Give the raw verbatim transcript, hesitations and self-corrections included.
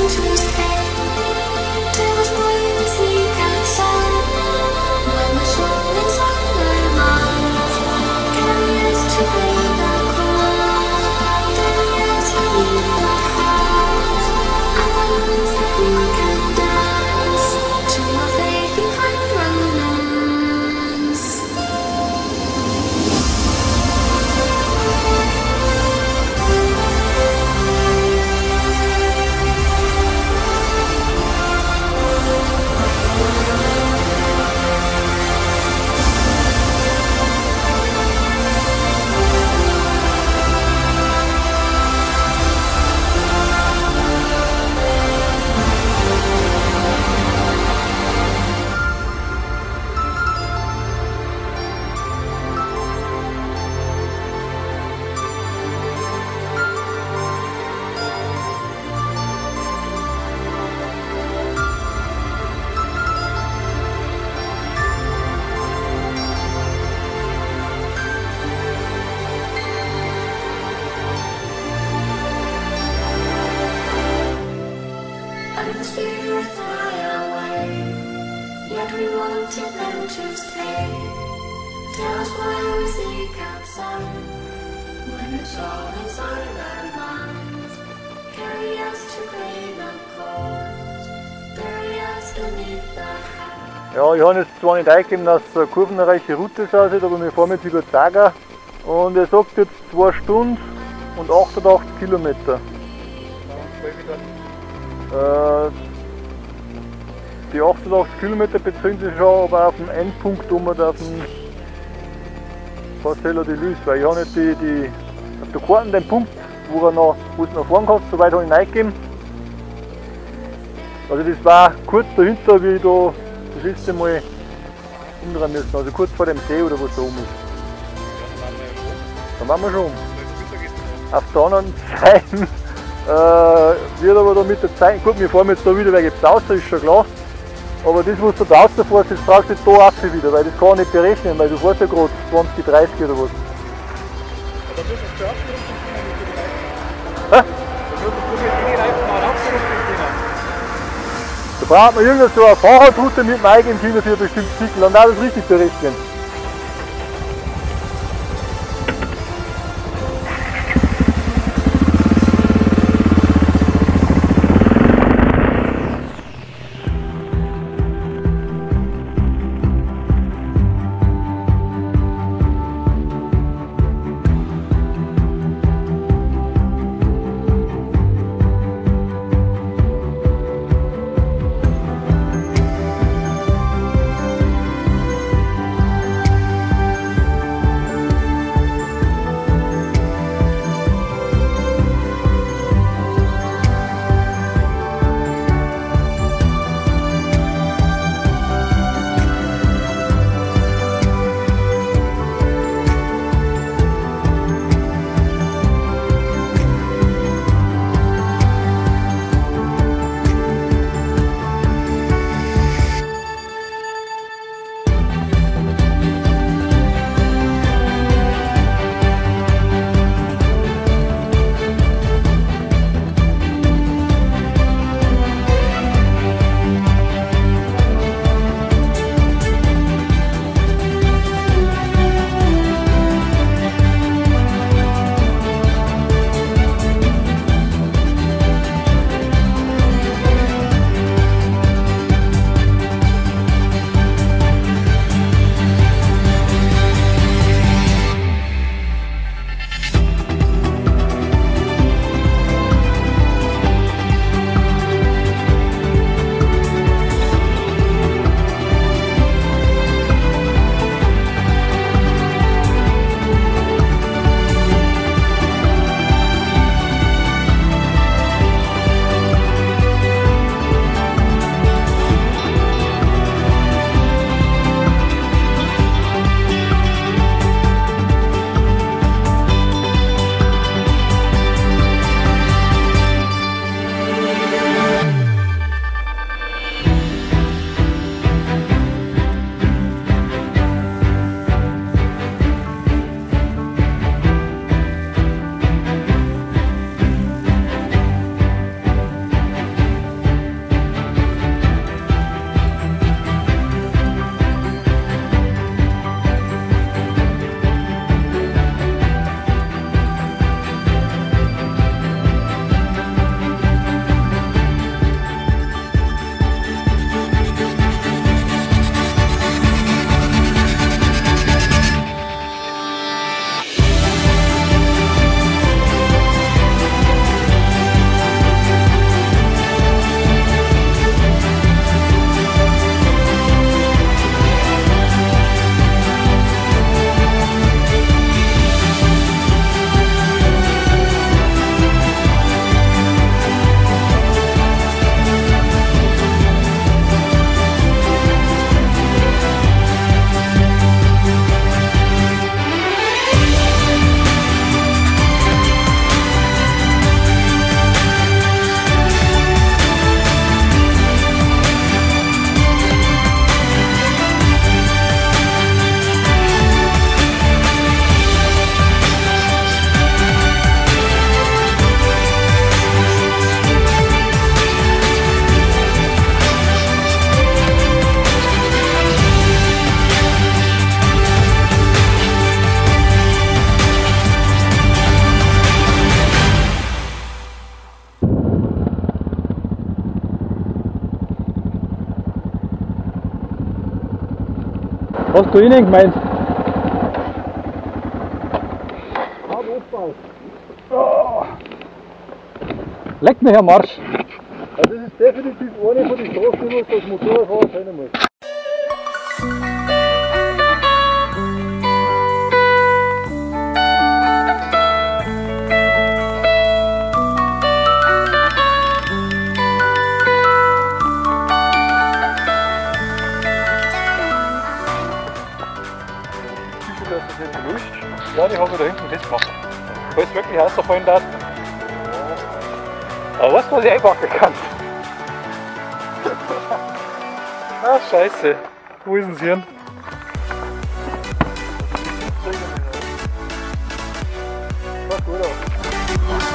Ja, ich habe jetzt zwar nicht eingegeben, dass es eine kurvenreiche Route aussieht, aber wir fahren jetzt über Zaga und er sagt jetzt zwei Stunden und achtundachtzig Kilometer. Äh, die achtundachtzig Kilometer beziehen sich schon aber auf den Endpunkt um und auf den Parcella de Luz, weil ich habe nicht die, die, auf der Karte den Punkt, wo er noch, wo du noch fahren kannst, soweit habe ich ihn eingegeben. Also das war kurz dahinter, wie ich da das letzte Mal umdrehen müssen, also kurz vor dem See oder was da oben ist. Da waren wir schon um. Auf der anderen Seite äh, wird aber da mit der Zeit, gut, wir fahren jetzt da wieder, weil jetzt raus ist schon klar. Aber das, was du da rausfährst, das brauchst du jetzt da auch wieder, weil das kann ich nicht berechnen, weil du fährst ja gerade zwanzig, dreißig oder was. Aber das ist der Abschluss mit den Reifen. Hä? Da würdest du mit den Reifen mal abschlussen. Da braucht man irgendeine so eine Fahrradroute mit dem eigenen Kinder für bestimmte Zyklen, dann darf das richtig berechnen. Hast du innen gemeint? Oh. Leck mich am Marsch! Also das ist definitiv eine von den Straßen, die das Motorradfahrer kennen muss. Dass das nicht gelöscht. Ja, die haben wir da hinten festgemacht. Falls es wirklich rausfallen darf. Aber weißt du, was ich einpacken kann? Ah, scheiße. Wo ist denn das Hirn? Schaut gut aus.